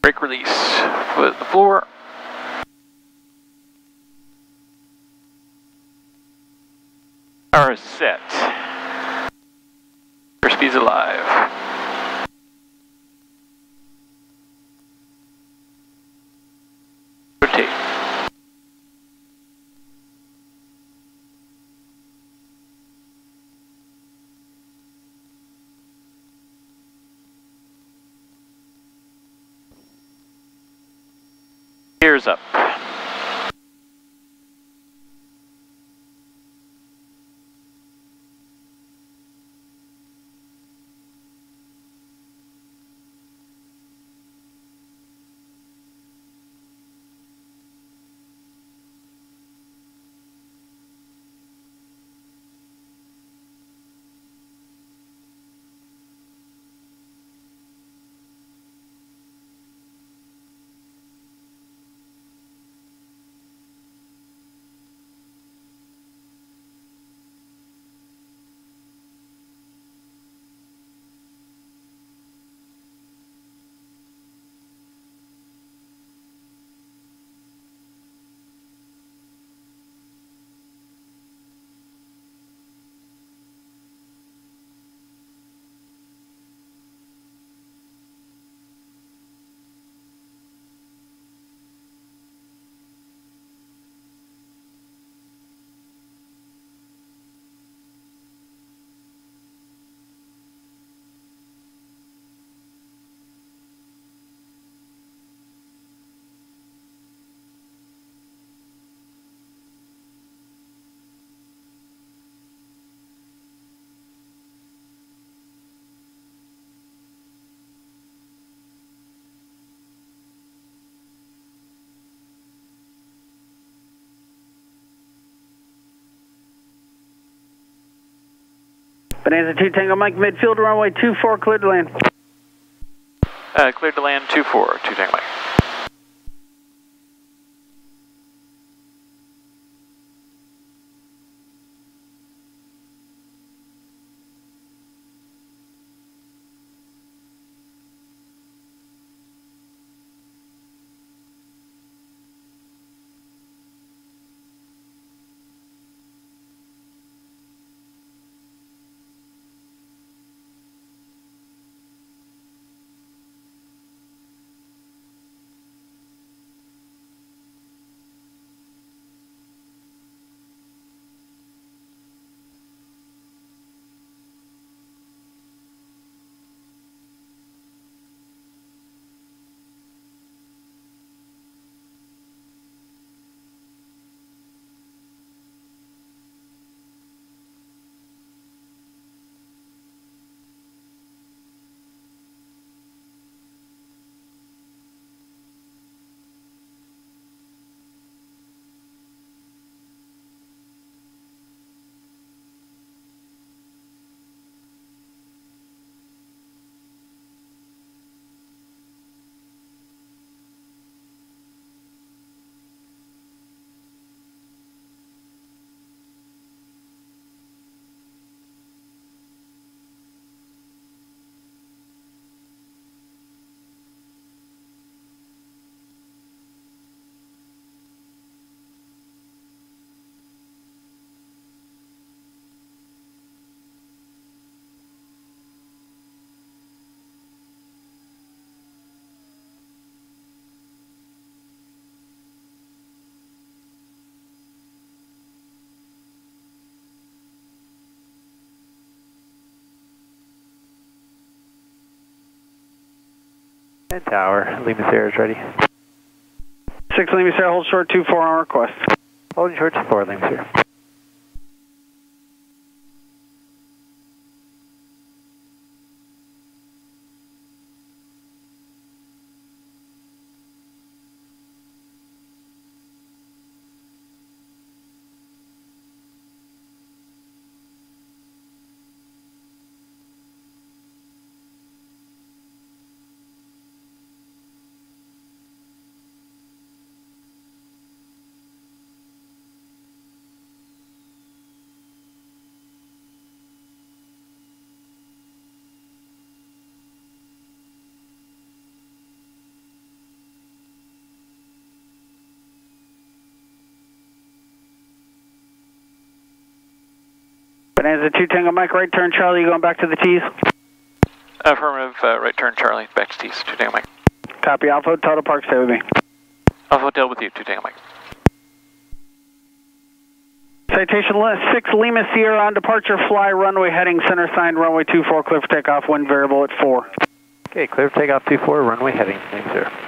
Brake release. Foot at the floor. Power is set. Airspeed's alive. Rotate. Gears up. Bonanza 2 Tango Mike, midfield runway 24, cleared to land. Cleared to land 24, 2 Tango Mike. And tower, Lima Sierra is ready. 6 Lima Sierra, hold short 24 on request. Holding short 24, Lima Sierra. Bonanza 2 Tango Mike, right turn Charlie, you going back to the T's? Affirmative, right turn Charlie, back to T's, 2 Tango Mike. Copy, Alpha Hotel Park, stay with me. Alpha Hotel with you, 2 Tango Mike. Citation 6 Lima Sierra on departure, fly runway heading center sign, runway 24, clear for takeoff, wind variable at 4. Okay, clear for takeoff 24, runway heading, thanks sir.